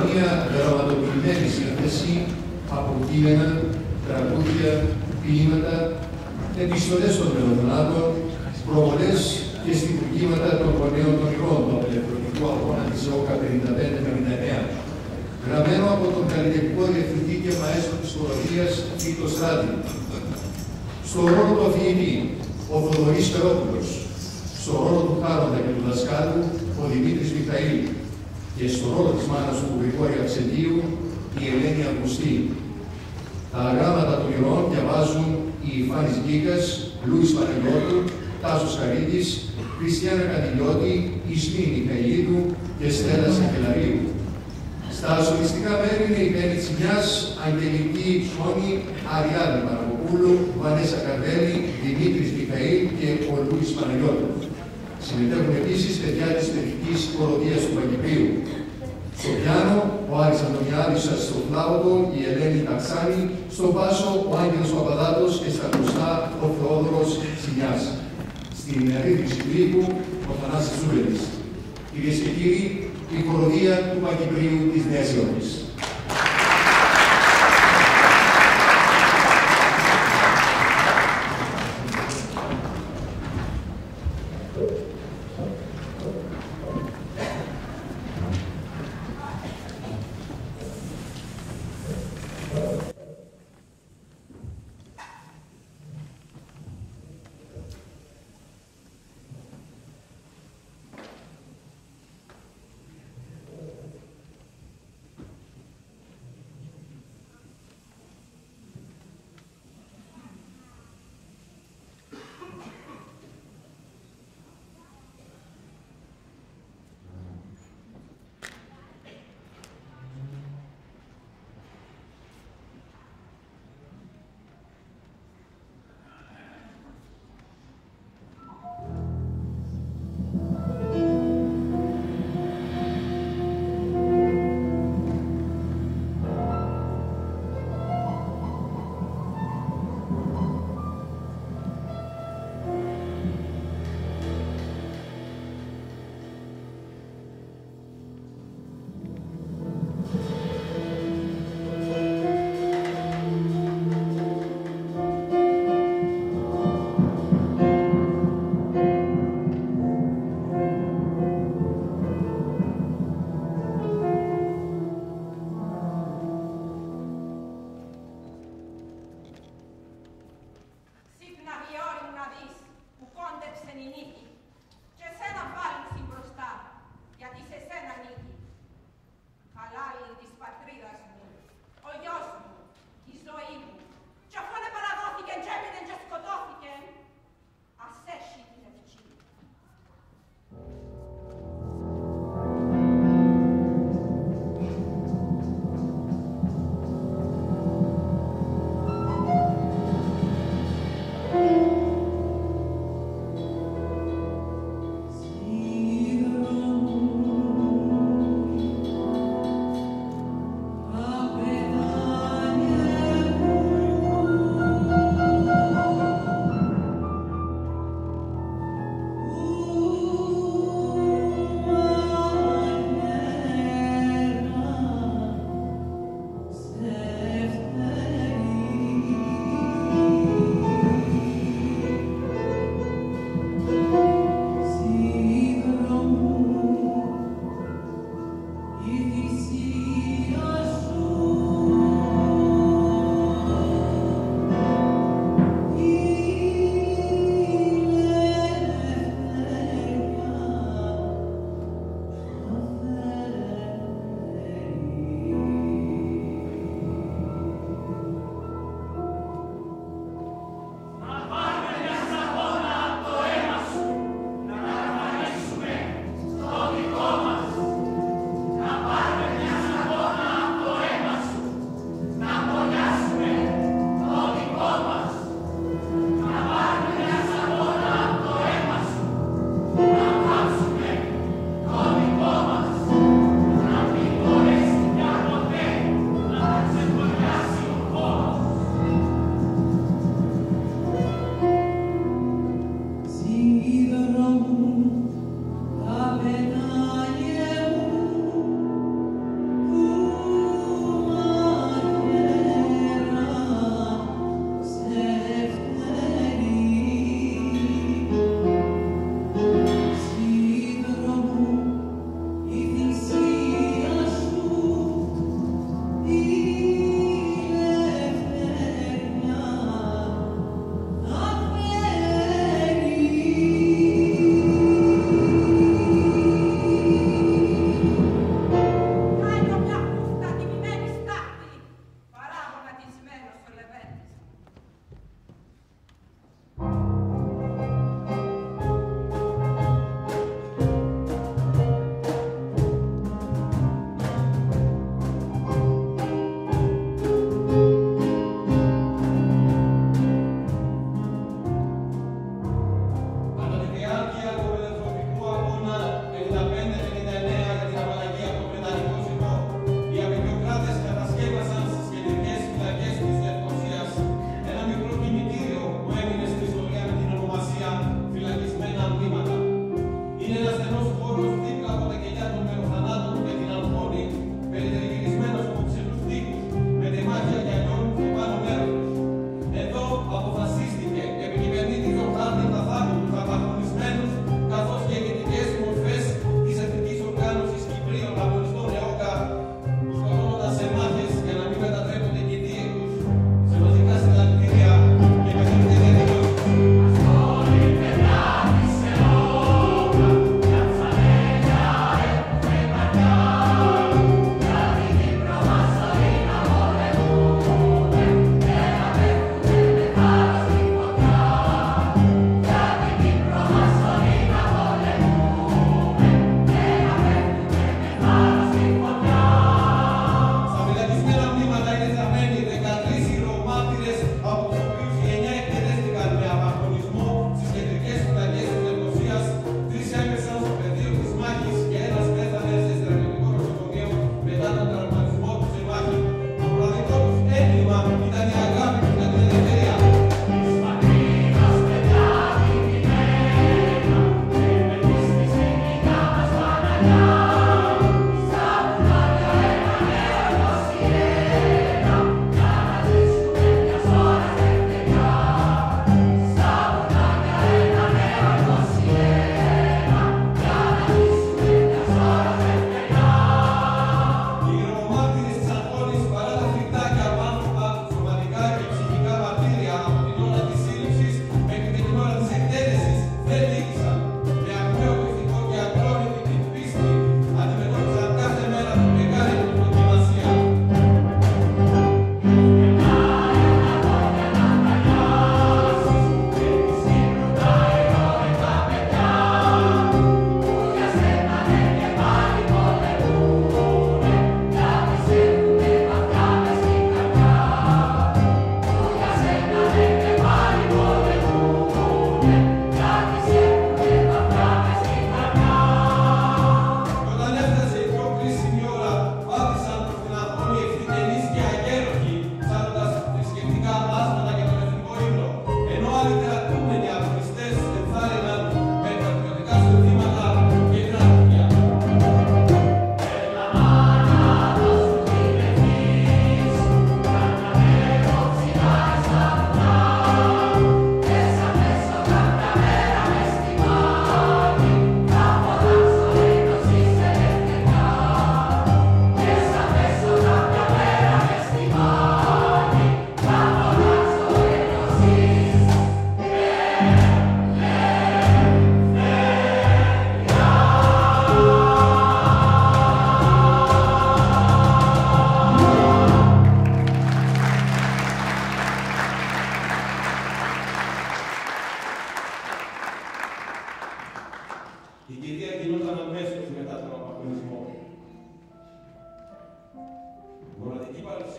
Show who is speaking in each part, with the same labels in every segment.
Speaker 1: μια δραματοποιημένη σύνθεση από κείμενα, τραγούδια, ποίηματα, επιστολές των μελωδονάτων, προβολές και στιχουργήματα των γονέων των ηρώων του απελευθερωτικού αγώνα της ΟΚΑ 55-59, γραμμένο από τον καλλιτεχνικό διευθυντή και μαέστρο της χοροδίας Τίτο Στράτη. Στο ρόλο του αφηγητή, ο Θοδωρής Φερόπουλος, στο ρόλο του Χάροντα και του δασκάλου, ο Δημήτρης Μιχαήλ, και στο ρόλο της μάνας του Γρηγόρη Αξεντίου, η Ελένη Αυγουστή. Τα γράμματα των ηρώων διαβάζουν η Φάνης Γκίκας, Λούις Παναγιώτου, Τάσος Χαρίδης, Χριστιάνα Κατηλιώτη, Ισμή Μιχαηλίδου και Στέλλα Σακελαρίου. Στα σοφιστικά μέρη είναι η Πέννη Τσιμιάς, Αγγελική Ψώνη, Αριάδη Παναγοπούλου, Βανέσα Καρδέλη, Δημήτρης Μιχαήλ και ο Λούις Παναγιώτου. Συμμετέχουν επίσης παιδιά της παιδικής χοροδίας του Παγκυπρίου. Στο πιάνο, ο Άρης Αντωνιάδης, στο φλάουτο, η Ελένη Ταξάνη, στο μπάσο, ο Άγγελος Παπαδάτος και στα ακουστά, ο Θεόδωρος Τσιμιάς. Στην ρύθμιση του ήχου, ο Θανάσης Ζούβελης. Κυρίες και κύριοι, η χοροδία του Παγκυπρίου της Νέας Υόρκης.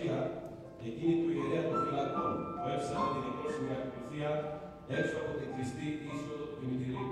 Speaker 2: παρουσία, εκείνη του ιερέα των φυλακών, που έψανε την εκρόσιμη ακολουθία έξω από την κλειστή είσοδο του κημητηρίου.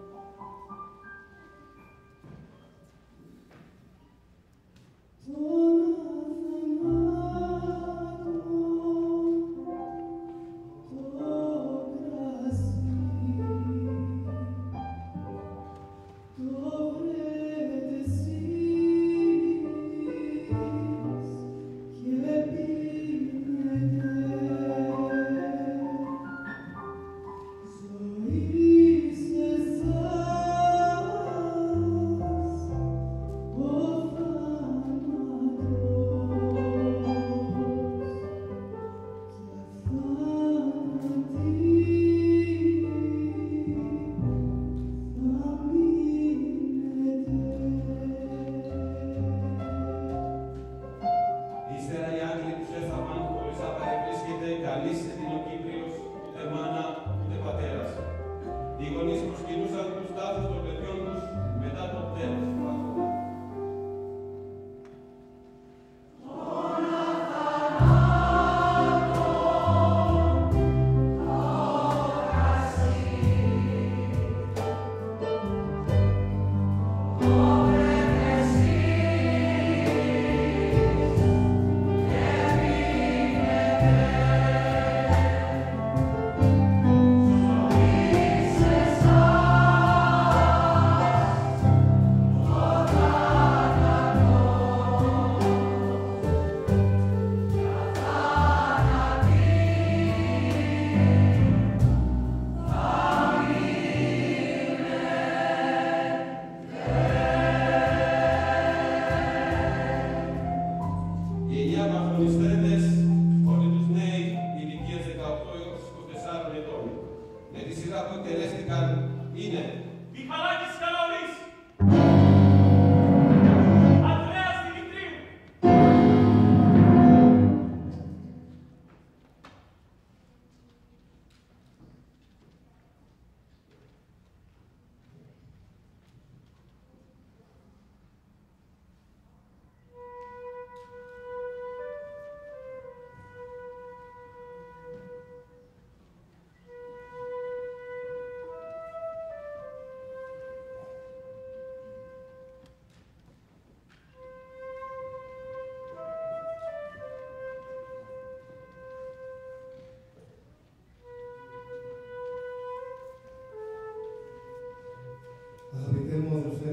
Speaker 3: Αγαπητέ μου αδελφέ,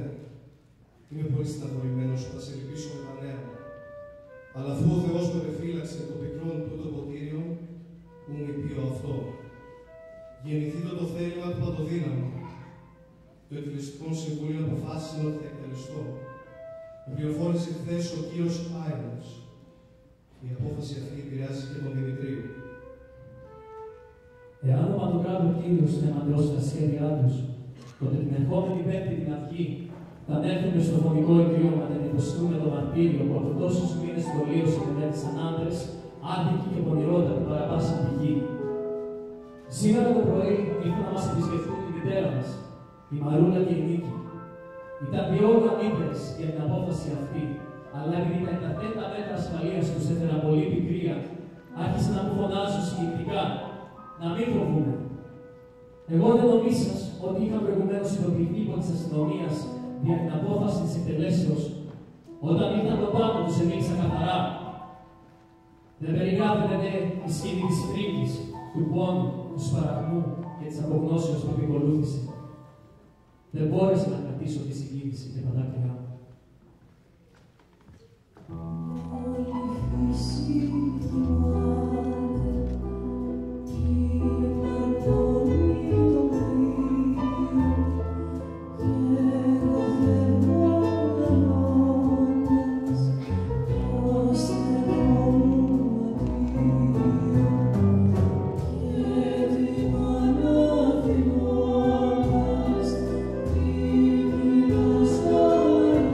Speaker 3: είμαι πολύ στεναχωρημένος που θα σε λυπήσω με τα νέα. Αλλά αφού ο Θεός με επεφύλαξε το πικρόν τούτο ποτήριο, που μου είπε αυτό. Γεννηθείτε το θέλημα του Παντοδύναμου. Το Εκκλησιαστικό Συμβούλιο αποφάσισε ότι θα εκτελεστώ. Με πληροφόρησε χθες ο κύριος Άϊρος. Η απόφαση αυτή επηρεάζει και τον Δημητρίου.
Speaker 4: Εάν ο Παντοκράτορ Κύριος δεν μαντρώσει τα σχέδιά τους, τότε την ερχόμενη Πέμπτη την Αυγή θα ανέλθουμε στο φωνικό εγγύωμα να υποστούμε το μαρτύριο που από τόσους μήνες σχολείως επενέβησαν άντρες, άδικοι και πονηρότατοι παρά πάσα τη γη. Σήμερα το πρωί ήρθαν να μας επισκεφτούν τη μητέρα μας, η Μαρούλα και η Νίκη. Ήταν διόλου ανήπερες για την απόφαση αυτή, αλλά επειδή τα ενταθέτα μέτρα ασφαλείας τους έφεραν πολύ πικρία, άρχισαν να μου φωνάζουν συγκεκριτικά να μην φοβούμε. Εγώ δεν νομίζα ότι είχα προηγουμένως ειδοποιηθεί από της αστυνομίας για την απόφαση της εκτελέσεως. Όταν ήρθαν το πάνω τους, εμίλησα καθαρά. Δεν περιγράφεται η σκηνή της φρίκης, του πόνου, του σπαραγμού και της απογνώσεως που επικολούθησε. Δεν μπόρεσα να κρατήσω τη συγκίνηση και τα δάκρυά μου.
Speaker 5: Oh,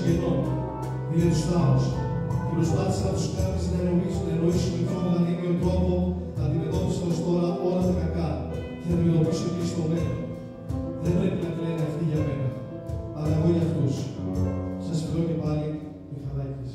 Speaker 3: γενών. Είναι τους θάρρος. Και προσπάθησαν να τους κάνεις να εννοήσουν λοιπόν με τον ίδιο τρόπο, να αντιμετώπισαν ως τώρα όλα τα κακά και να αντιμετωπίσουν και στο μέλλον. Δεν πρέπει να κλαίνε αυτοί για μένα, αλλά εγώ για αυτούς. Σας φιλώ και πάλι, Μιχαλάκης.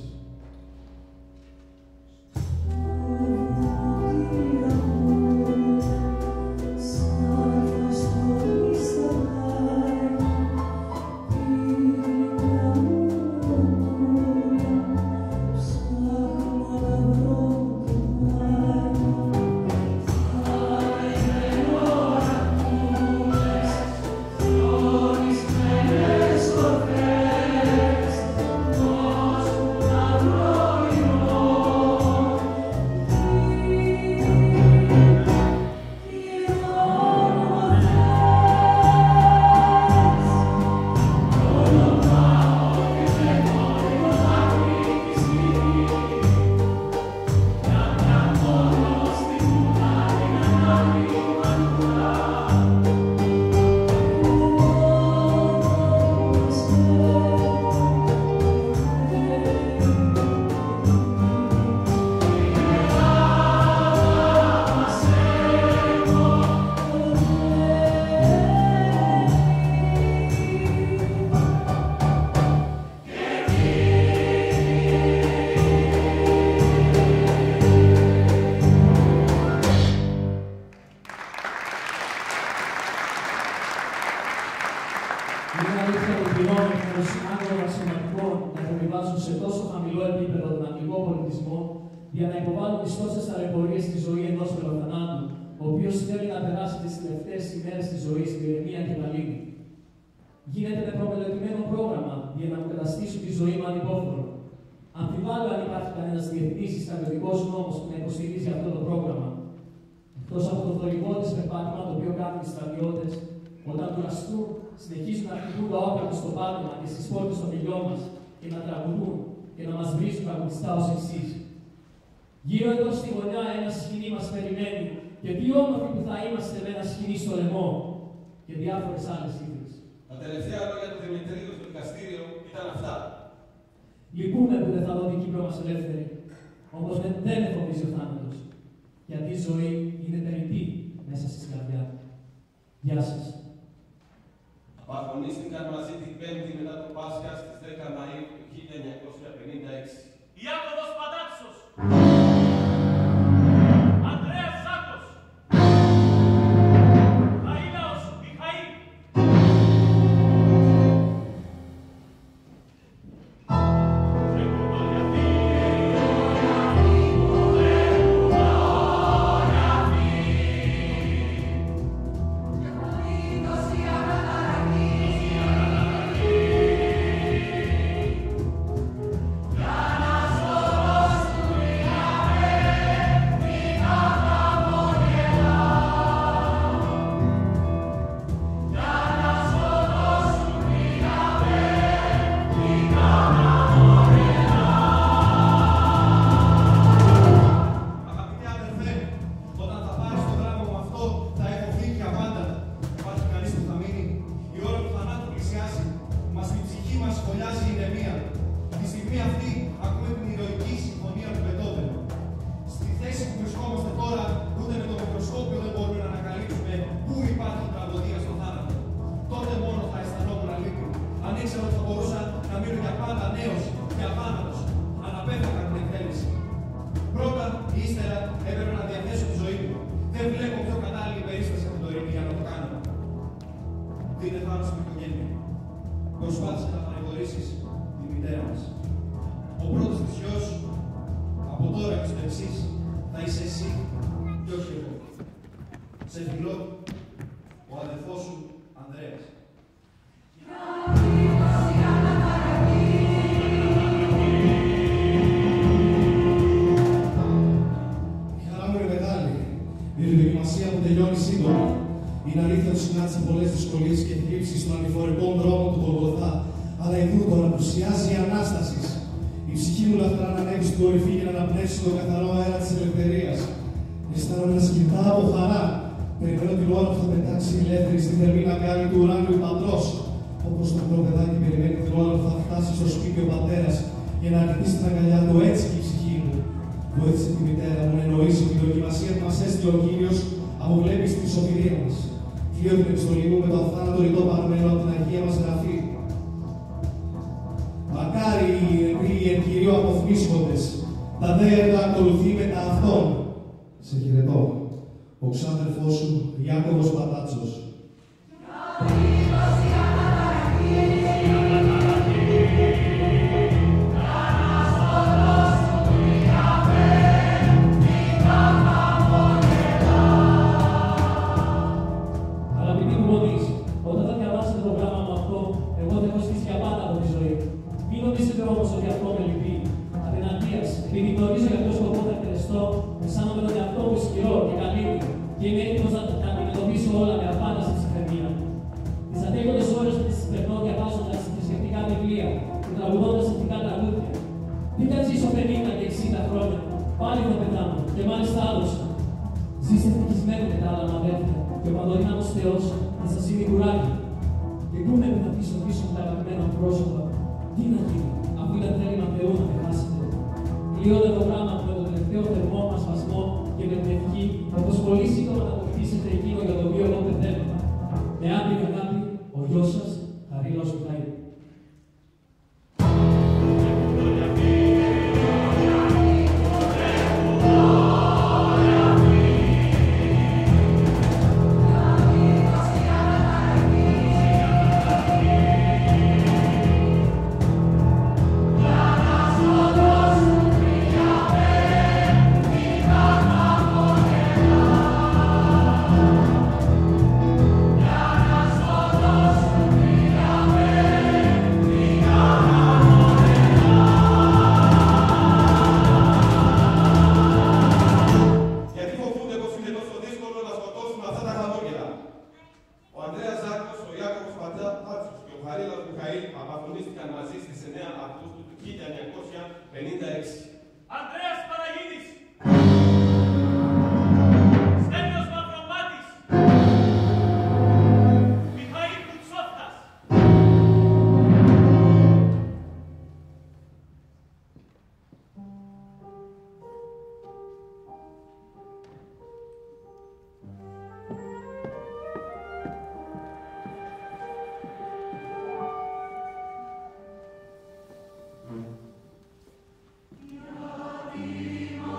Speaker 4: Για να υποβάλουν τις τόσες ταλαιπωρίες στη ζωή ενός μελοθανάτου, ο οποίος θέλει να περάσει τις τελευταίες ημέρες της ζωής στην ηρεμία και τα λίγη. Γίνεται με προμελετημένο πρόγραμμα για να μου καταστήσουν τη ζωή μου ανυπόφορο. Αμφιβάλλω αν υπάρχει κανένας διεθνής ή στρατιωτικός νόμος που να υποστηρίζει αυτό το πρόγραμμα. Εκτός από το θορυβώδες περπάτημα το οποίο κάνουν οι στρατιώτες, όταν κουραστούν, συνεχίζουν να χτυπούν τα όπλα τους στο πάτημα και στις πόρτες των μιλιών μας και να τραγουδούν και να μας βρίζουν τραγουδιστά ως εξής. Γύρω εδώ στη γωνιά ένα σκηνή μας περιμένει και τι όμορφοι που θα είμαστε με ένα σκηνή στο λαιμό και διάφορες άλλες ίδρυες.
Speaker 2: Τα τελευταία λόγια του Δημητρίου στο δικαστήριο ήταν αυτά.
Speaker 4: Λυπούμε που δεν θα δω την Κύπρο μας ελεύθερη, όμως δεν με φοβίζει ο θάνατος, γιατί η ζωή είναι περιττή μέσα στη καρδιά. Γεια σας.
Speaker 2: Απαγωνίστηκαν μαζί την Πέμπτη μετά το Πάσχα στις 10 Μαΐου του 1956.
Speaker 5: Ιάκωβος Πατάξος, Ανδρέας Ζάκος, Αΐλαος Μιχαήλ.
Speaker 3: Όπως το μικρό παιδάκι περιμένει την ώρα που θα φτάσει στο σπίτι ο πατέρας για να χτίσει την αγκαλιά του, έτσι και η ψυχή μου βοήθησε τη μητέρα μου να εννοήσει τη δοκιμασία που μας έστειλε ο Κύριος από βλέψη τη σωτηρία μας. Κλείω την επιστολή μου με το αθάνατο ρητό παρμένο από την Αγία μας Γραφή. Μακάρι οι νεκροί εν Κυρίω αποθνήσχοντες, τα δε έργα ακολουθεί μετά αυτόν. Σε χαιρετώ, ο ξάδερφός σου Ιάκωβος Πατάτσος.
Speaker 4: Αγαπητοί μου γονείς, όταν θα διαβάσετε το γράμμα μου αυτό, εγώ θα έχω στήσει για πάντα από τη ζωή. Μην νομίζετε όμως ότι αυτό με λυπεί. Απέναντίας, επειδή γνωρίζω για ποιο σκοπό θα εκτελεστώ, αισθάνομαι τον εαυτό μου ισχυρό και καλύτερο και είμαι έτοιμος να αντιμετωπίσω όλα με απάνταση στη ψυχραιμία. Τις αντέχοντες ώρες που τις περνώ διαβάζοντας θρησκευτικά βιβλία και τραγουδώντας εθνικά τραγούδια. Τι θα ζήσω 50 και 60 χρόνια, πάλι θα πεθάνω και μάλιστα άδοξα. Ζήστε ευτυχισμένοι με τα άλλα μου αδέρφια και ο παντοδύναμος Θεός θα σας είναι κουράγιο. Λυπούμε που θα αφήσω πίσω με τα αγαπημένα πρόσωπα. Τι να γίνει, αφού ήταν θέλημα Θεού να με χάσετε. Κλείω το γράμμα μου με το τελευταίο θερμό μας σπασμό και με την ευχή πως πολύ σύντομα θα αποκτήσετε εκείνο για το οποίο εγώ πεθαίνω. Με άπειρη αγάπη, ο γιος σας, Χαρίλαος Μιχαήλ.
Speaker 5: Ανδρέας Παραγίδης. Στέλιος Μαυρομάτης. Μιχαήλ Κουτσόφτας.
Speaker 6: Io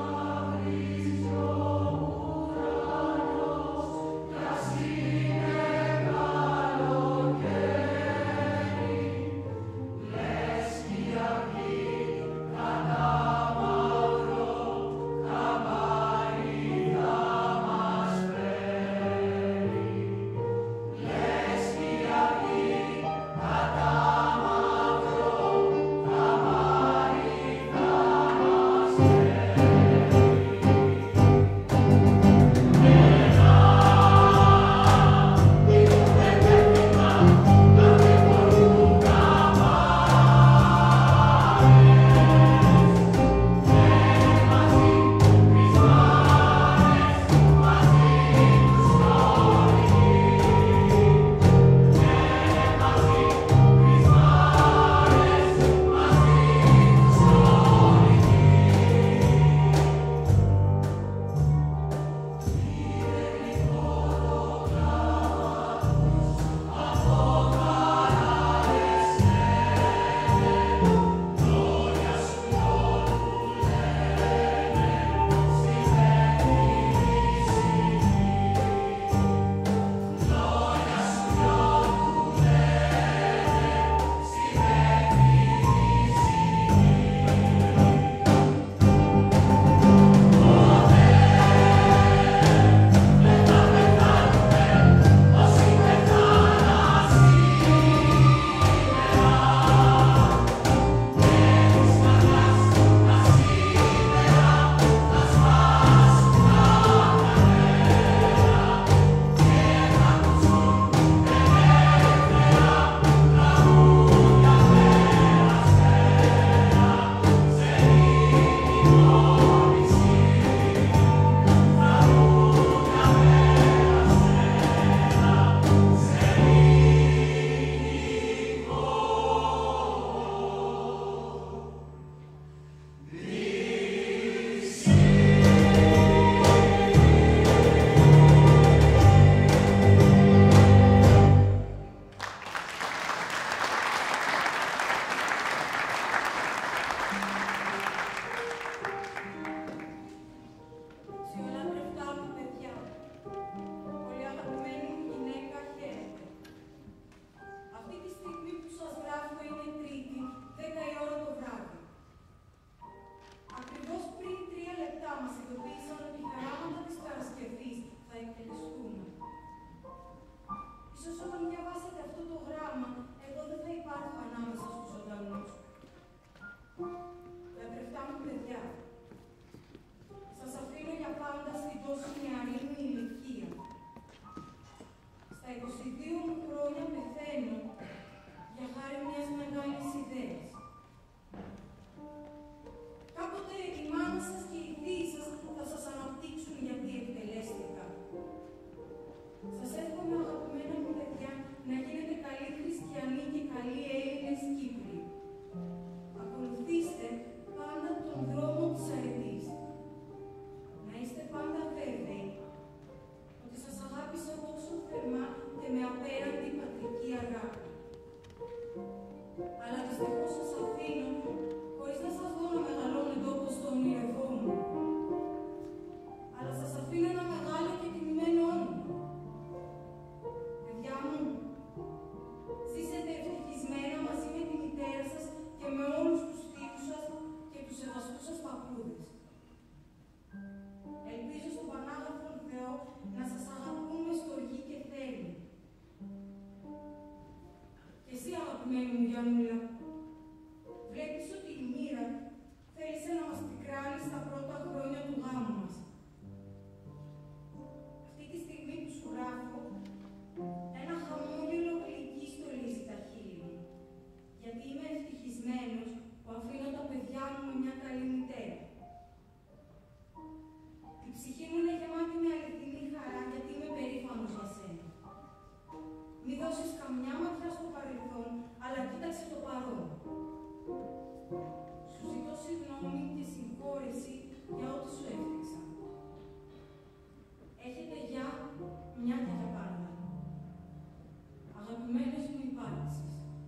Speaker 6: αγαπημένη μου Γιαννούλα. Βλέπεις ότι η μοίρα θέλησε να μας πικράνει στα πρώτα χρόνια του γάμου μας. Αυτή τη στιγμή που σου γράφω, ένα χαμόγελο γλυκί στολίζει τα χείλη μου. Γιατί είμαι ευτυχισμένος που αφήνω τα παιδιά μου με μια καλή μητέρα. Η ψυχή μου είναι γεμάτη με αληθινή χαρά γιατί είμαι περήφανος για σένα. Μη δώσεις καμιά ματιά στο παρελθόν, αλλά κοίταξε το παρόν. Σου ζητώ συγγνώμη και συγχώρεση για ό,τι σου έφτιαξα. Έχετε γεια, μια και για πάντα. Αγαπημένες μου υπάρξεις.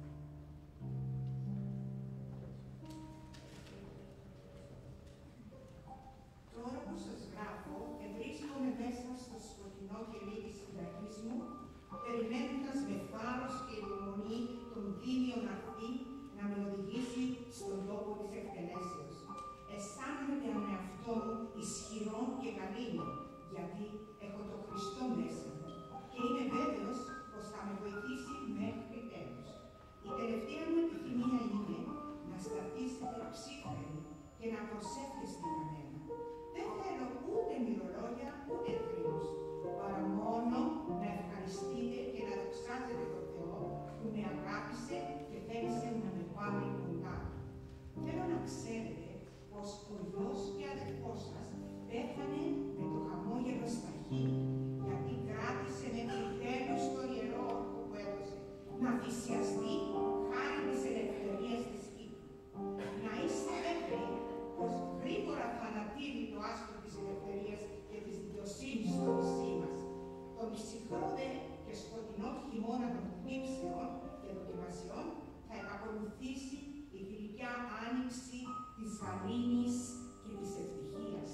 Speaker 7: Τώρα που σας γράφω και βρίσκομαι μέσα στο σκοτεινό κελί της φυλακής μου, περιμένοντας με θάρρος και υπομονή τον Δήμιο να έρθει να με οδηγήσει στον τόπο της εκτελέσεως. Αισθάνομαι τον εαυτό μου ισχυρό και γαλήνιο, γιατί έχω τον Χριστό μέσα μου και είμαι βέβαιος πως θα με βοηθήσει μέχρι τέλους. Η τελευταία μου επιθυμία είναι να σταθήσετε ψύχρεμοι και να προσεύχεστε για μένα. Δεν θέλω ούτε μυρολόγια ούτε θρύλους, παρά μόνο να ευχαριστείτε και να δοξάζετε τον Θεό που με αγάπησε και θέλησε να με πάρει κοντά. Θέλω να ξέρετε πως ο γιος και αδερφός σας πέθανε με το χαμόγελο στα χείλη, γιατί κράτησε μέχρι τέλους το ιερό όρκο που έδωσε να θυσιαστεί χάρη της ελευθερίας της Κύπρου. Να είστε βέβαιοι πως γρήγορα θα ανατείλει το άστρο της ελευθερίας και της δικαιοσύνης στο νησί μας. Το ψυχρό δε και σκοτεινό χειμώνα των θλίψεων και δοκιμασιών θα επακολουθήσει η γλυκιά άνοιξη της γαλήνης και της ευτυχίας.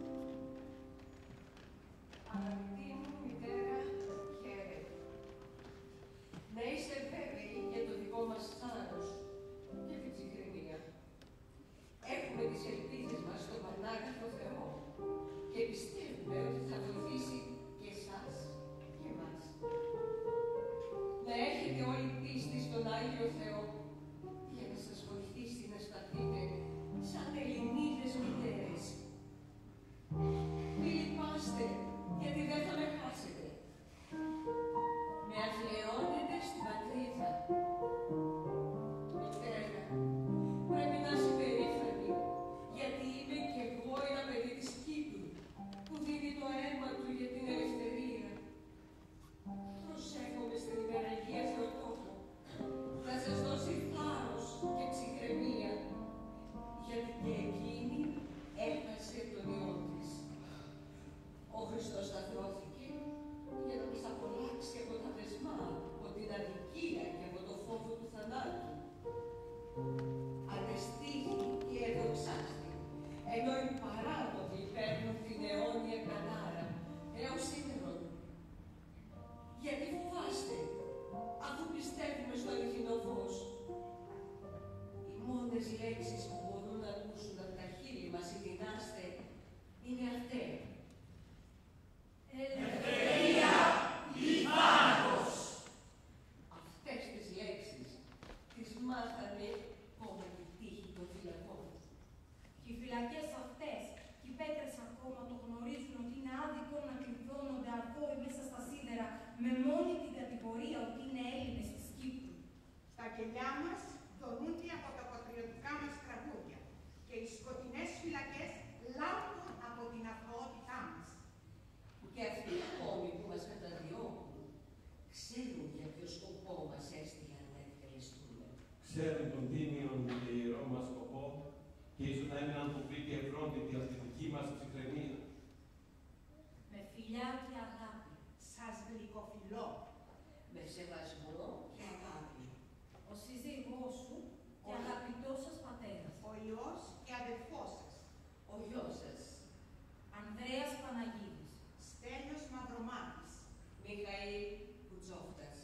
Speaker 8: Αγαπητή μου μητέρα, χαίρετε. Να είστε βέβαιοι για το δικό μας θάρρος και την ψυχραιμία. Έχουμε τις ελπίδες μας στον Πανάγαθο Θεό και πιστεύουμε ότι θα βοηθήσει και εσάς και εμάς. Να έχετε όλη πίστη στον Άγιο Θεό για να σας βοηθήσει να σταθείτε σαν Ελληνίδες μητέρες. Μη λυπάστε, γιατί δεν θα με χάσετε. Με αφιερώνετε στην πατρίδα. Μητέρα, πρέπει να είσαι περήφανη, γιατί είμαι κι εγώ ένα παιδί της Κύπρου, που δίνει το αίμα του για την ελευθερία. Προσεύχομαι στην υπεραγία Θεοτόκο, να σας δώσει θάρρος και ψυχραιμία, γιατί και εκείνη έχασε τον ιό της. Ο Χριστός σταθρώθηκε για να μας απολάξει από τα δεσμά, από την αδικία και από το φόβο του θανάτου. Ανεστήθη και εδοξάστη, ενώ οι παράδοτοι παίρνουν την αιώνια κατάρα έως σήμερον. Γιατί φοβάστε, αφού πιστεύουμε στο αληθινό φως. Οι μόνες λέξεις που μπορούν να ακούσουν από τα χείλη μας οι δυνάστε είναι αυτές.
Speaker 5: Ελευθερία ή θάνατος.
Speaker 8: Αυτές τις λέξεις τις μάθανε με τη τύχη των φυλακών.
Speaker 6: Και οι φυλακές αυτές και οι πέτρες ακόμα το γνωρίζουν ότι είναι άδικο να κλειδώνονται αθώοι μέσα στα σίδερα με μόνη την κατηγορία ότι είναι Έλληνες της Κύπρου.
Speaker 7: Τα κελιά μας δονούνται από τα πατριωτικά μας τραγούδια και οι σκοτεινές φυλακές λάμπουν από την αθωότητά μας.
Speaker 8: Και αυτοί οι ακόμη που μας καταδιώκουν ξέρουν για ποιο σκοπό μας έστειλαν να εκτελεστούμε.
Speaker 2: Ξέρουν τον τίμιον και ιερό μας σκοπό και ίσως να είναι ανθρωποί και ευρόντιτοι από τη δική μας ψυχραιμία.
Speaker 6: Με φιλιά και αγάπη.
Speaker 7: Σας γλυκοφιλώ.
Speaker 8: Με σεβασμό και αγάπη.
Speaker 6: Ο σύζυγός σου και αγαπητός σας πατέρας.
Speaker 7: Ο Υιός και αδελφός σας.
Speaker 8: Ο γιος σας.
Speaker 6: Ανδρέας Παναγίδης.
Speaker 7: Στέλιος Μαυρομάτης.
Speaker 8: Μιχαήλ Κουτσόφτας.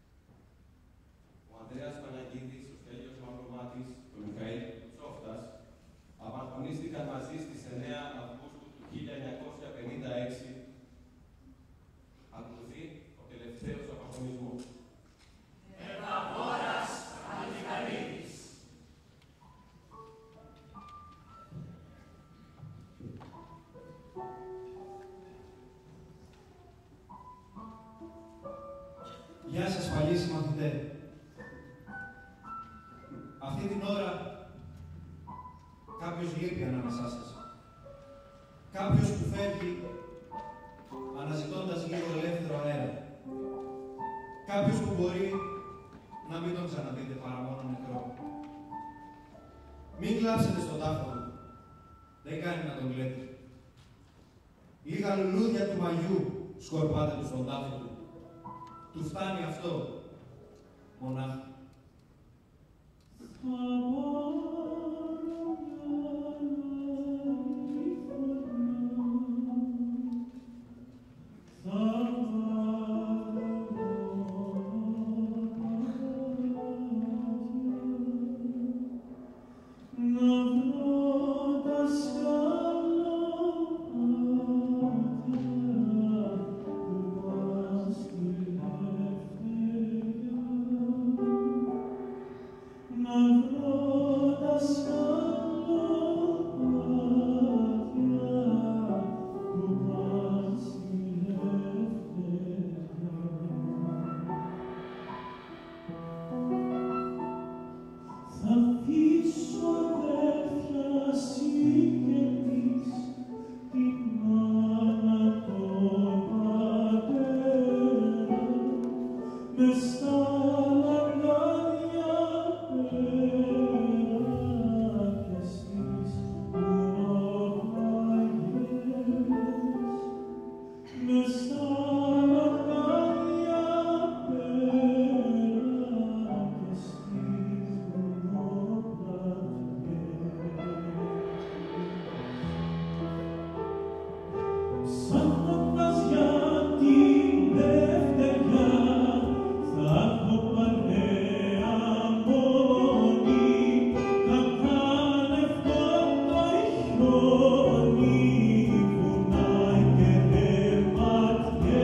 Speaker 2: Ο Ανδρέας Παναγίδης, ο Στέλιος Μαυρομάτης και ο Μιχαήλ Κουτσόφτας απαγχωνίστηκαν μαζί στις 9 Αυγούστου του 1956. Ακολουθεί ο τελευταίος απαγχωνισμός.
Speaker 9: Γεια σας παλιοί συμμαθητέ. Αυτή την ώρα κάποιος λείπει ανάμεσά σας. Κάποιος που φεύγει αναζητώντας λίγο ελεύθερο αέρα. Κάποιος που μπορεί να μην τον ξαναδείτε παρά μόνο νεκρό. Μην κλάψετε στον τάφο του. Δεν κάνει να τον λέτε. Λίγα λουλούδια του μαγιού σκορπάτε του στον τάφο του. Του φτάνει αυτό, μονάχα.
Speaker 10: Yeah.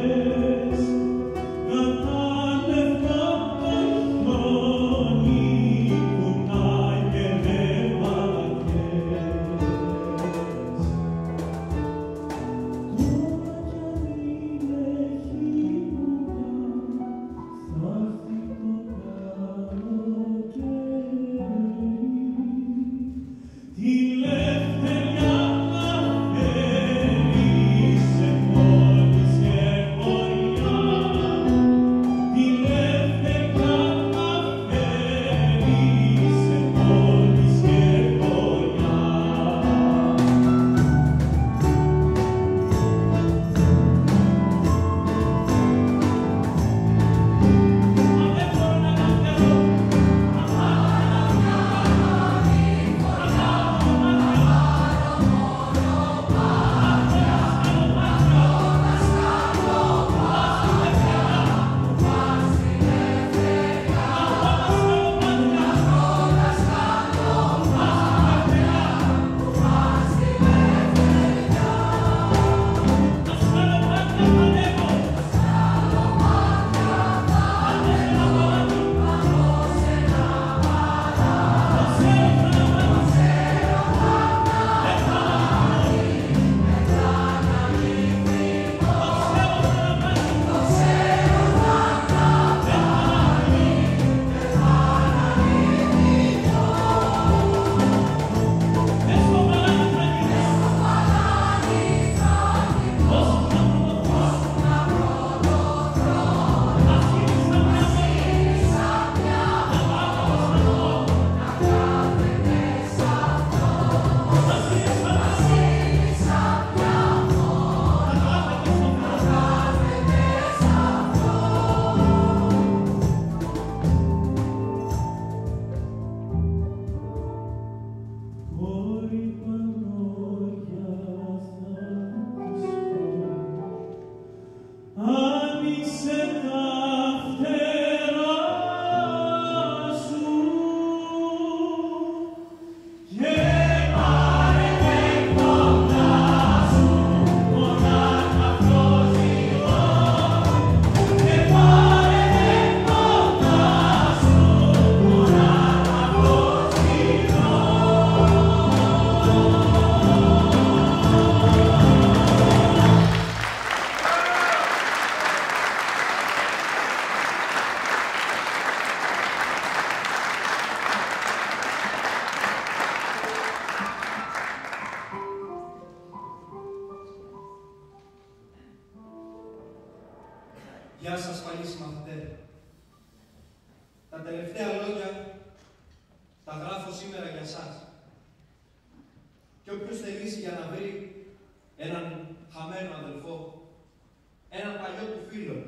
Speaker 3: Γεια σας πάλι συμμαθητέ. Τα τελευταία λόγια τα γράφω σήμερα για σας. Και όποιος θελήσει για να βρει έναν χαμένο αδελφό, έναν παλιό του φίλο,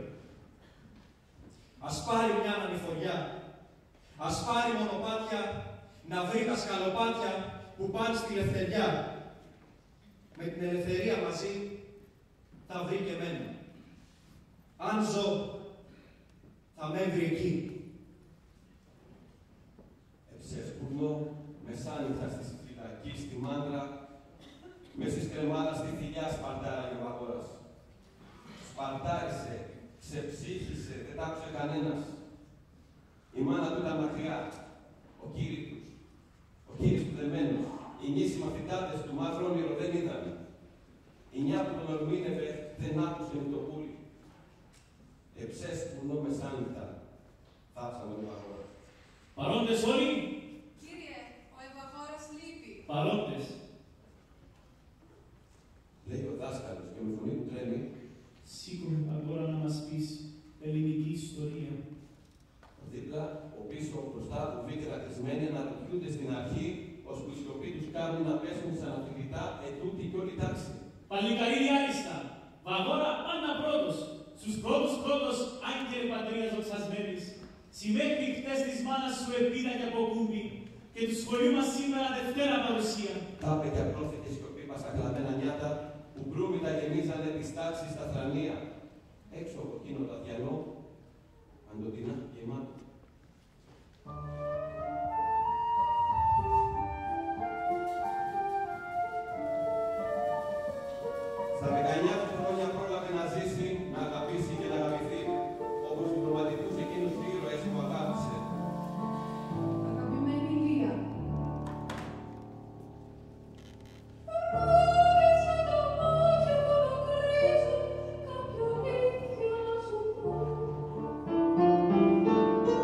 Speaker 3: ας πάρει μια ανηφοριά, ας πάρει μονοπάτια να βρει τα σκαλοπάτια που πάνε στη Λευτεριά. Με την ελευθερία μαζί θα βρει και εμένα. Αν ζω, θα με έβρει εκεί.
Speaker 2: Εψεύκουρνο, μεσάνυχτα στη φυλακή, στη μάντρα, μες στη σκρεμάδα, στη θηλιά σπαρτάρα και βαγόρας. Σπαρτάρισε, ξεψύχησε, δεν τ' άκουσε κανένας. Η μάνα του ήταν μακριά, ο κύρις του δεμένος, οι νήσοι μαθητάτες του μαύρο όνειρο δεν ήταν. Η νιά που τον ορμήνευε δεν άκουσε με το πουλί. Εψεύκουρνο μεσάνυχτα, θάψαμε ο βαγόρας.
Speaker 4: Παρόντες όλοι.
Speaker 6: Κύριε, ο Ευαγόρας λείπει.
Speaker 4: Παρόντες.
Speaker 2: Λέει ο δάσκαλος και με φωνή του τρέμει.
Speaker 4: Σήκω αγόρα να μας πεις ελληνική ιστορία.
Speaker 2: Δίπλα, ο πίσω, ο μπροστά, ο βίκαιρα κλεισμένοι αναρωτιούνται στην αρχή, ώσπου οι σιωπή τους κάνουν να πέσουν σαν αφιλητά ετούτη κι όλη τάξη.
Speaker 4: Παλικαρίδι άριστα. Βαγόρα πάντα πρώτος. Στους πρώτους, άγγελε πατρίας δοξασμένης. Συμμέχει χτες της μάνας σου επίδα και αποκούμπη και του σχολείου μας σήμερα Δευτέρα παρουσία.
Speaker 2: Τάπε και απρόθεκε σιωπή πασακλαμμένα νιάτα που μπρούμητα γεμίζανε τις τάξεις στα θρανία. Έξω από εκείνο το αδιανό, παντοτινά γεμάτο. Στα 19 του χρόνια πρόλαβε να ζήσει, να αγαπήσει και να αγαπηθεί, όπως τους ρομαντικούς εκείνους ήρωες που αγάπησε.
Speaker 6: Αγαπημένη Λία.
Speaker 5: Thank you.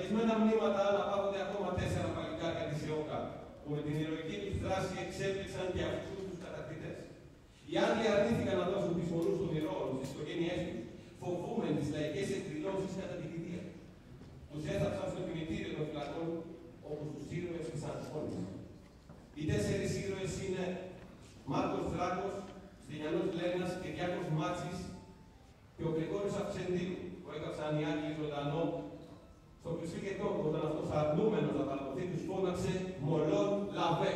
Speaker 2: φυλακισμένα μνήματα αναπαύονται ακόμα 4 παλικάρια της ΕΟΚΑ, που με την ηρωική τους δράση εξέπληξαν και αυτούς τους κατακτητές. Οι άλλοι αρνήθηκαν να δώσουν τις φωνούς των ηρώων στις οικογένειές τους, φοβούμενοι τις λαϊκές εκδηλώσεις κατά την κηδεία. Τους έθαψαν στο κημητήριο των φυλακών, όπου τους ήρωες της Αντιπόλης. Οι 4 ήρωες είναι Μάρκος Δράκος, Στυλιανός Λένας, Κυριάκος Μάτσης και ο Γρηγόρης Αυξεντίου, που έκαψαν οι Άγγλοι ζωντανό στο χρυσή και τόπο, όταν αυτός αρνούμενος να παραδοθεί τους φώναξε «Μολόν Λαβέ».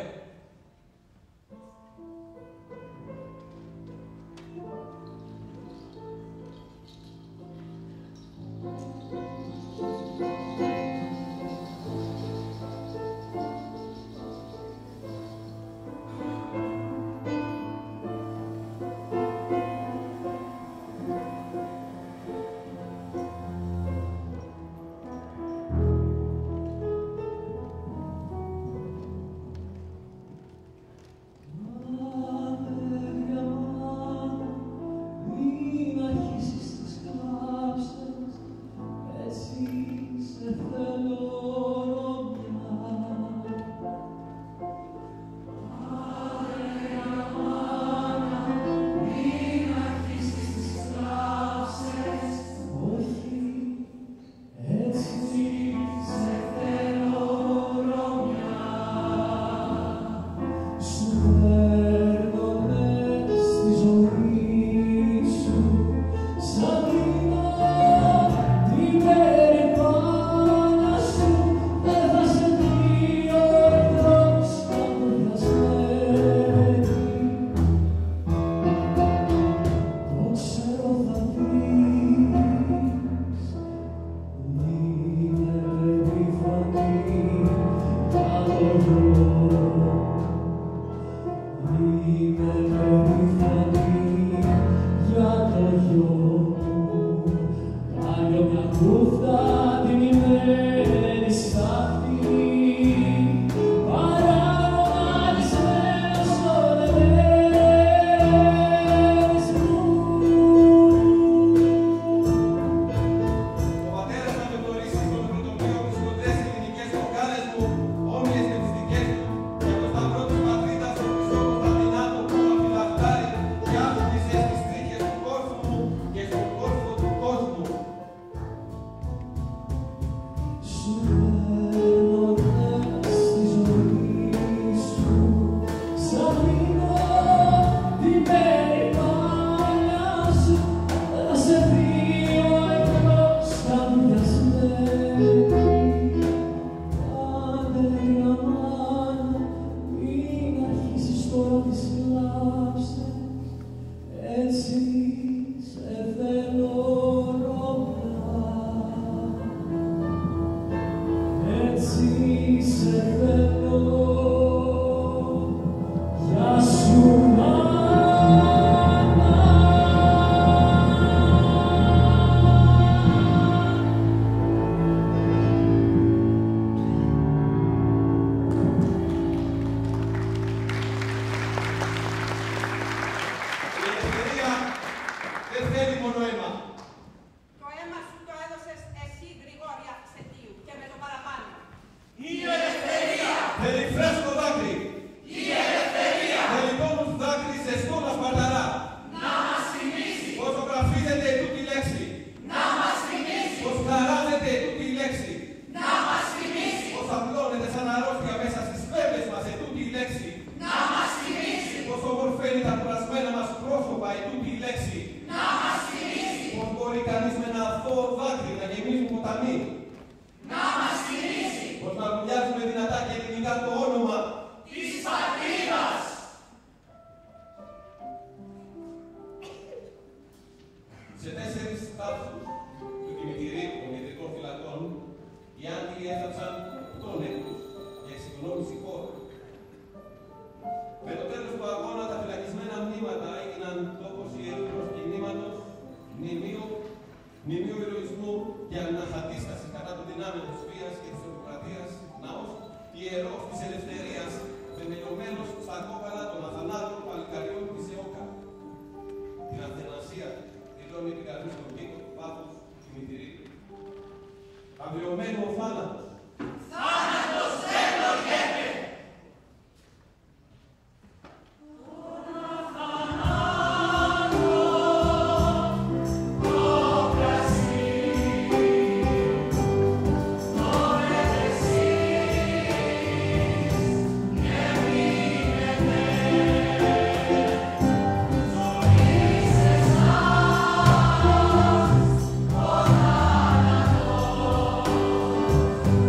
Speaker 2: Αγριωμένο ο θάνατος.
Speaker 5: Θάνατος δεν πλογέται.
Speaker 10: Thank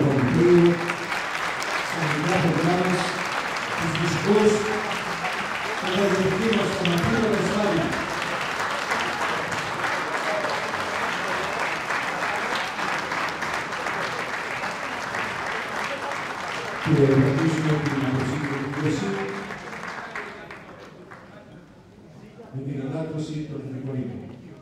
Speaker 1: Βομβίου, στον Δημάρχο μας, τους φυσικούς, στον Ευρωβουλευτή μας, τον Αντρίκο Ρεσβάλη. Και ευχαριστήσουμε την προσήκη με την ανάκριση των εθνικών ύμνων.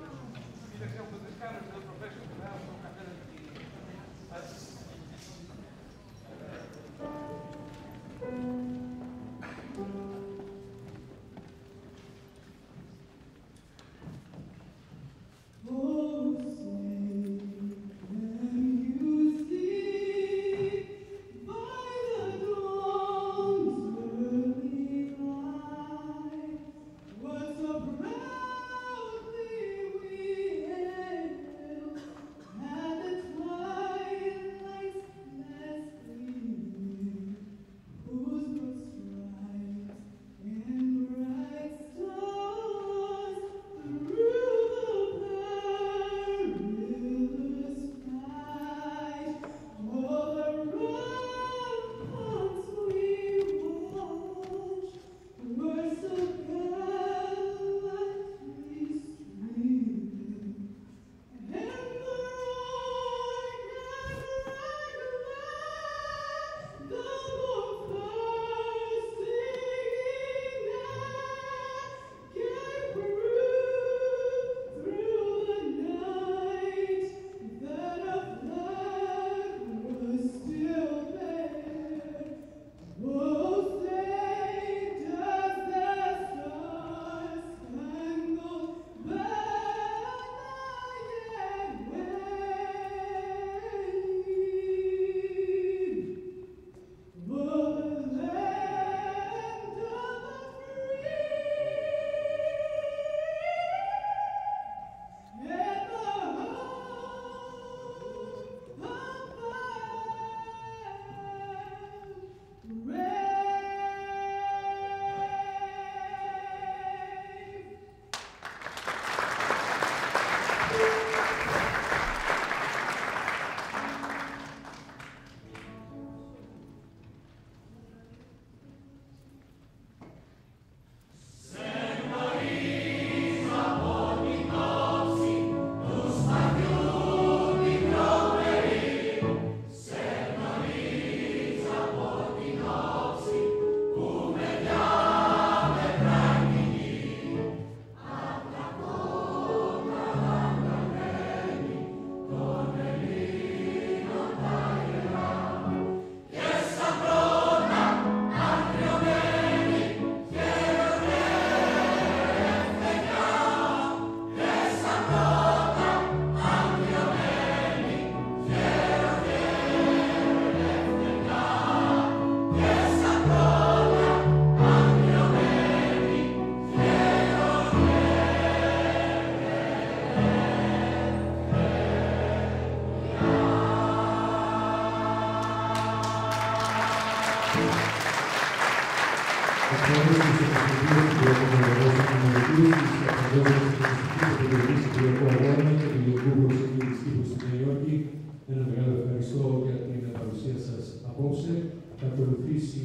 Speaker 1: Ένα μεγάλο ευχαριστώ για την παρουσία σας απόψε. Θα ακολουθήσει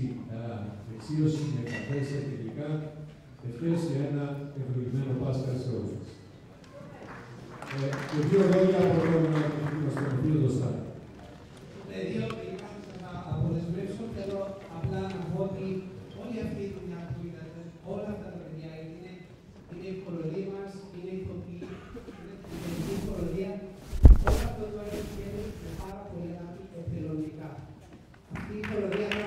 Speaker 1: εξίωση με καφέ και υλικά. Ευχές για ένα ευλογημένο Πάσχα σε όλους σας. Και δύο λόγια από τον φίλο Δοστάκη.
Speaker 10: Δύο υλικά θα αποδεσμεύσω. Θέλω απλά να πω ότι όλη αυτή η δουλειά που είδατε, όλα αυτά τα παιδιά είναι η χοροδία μας, είναι η ηθοποιή, είναι η χοροδία. Όλο αυτό το έργο γίνεται με πάρα πολύ αγάπη εθελοντικά. Αυτή η χοροδία θα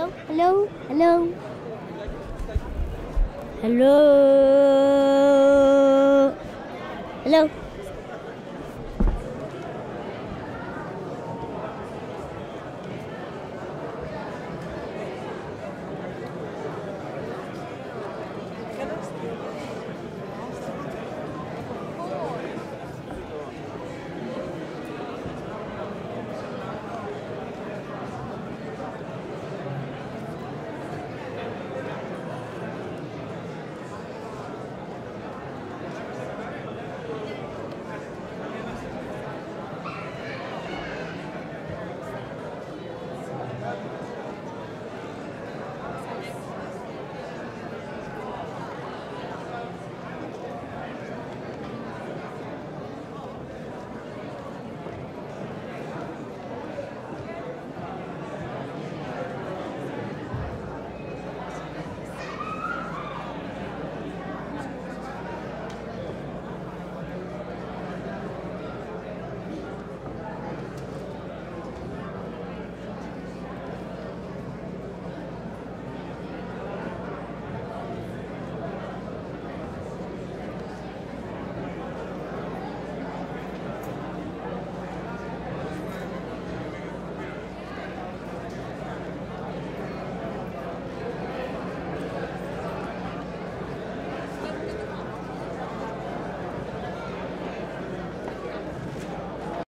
Speaker 11: Hello? Hello? Hello? Hello?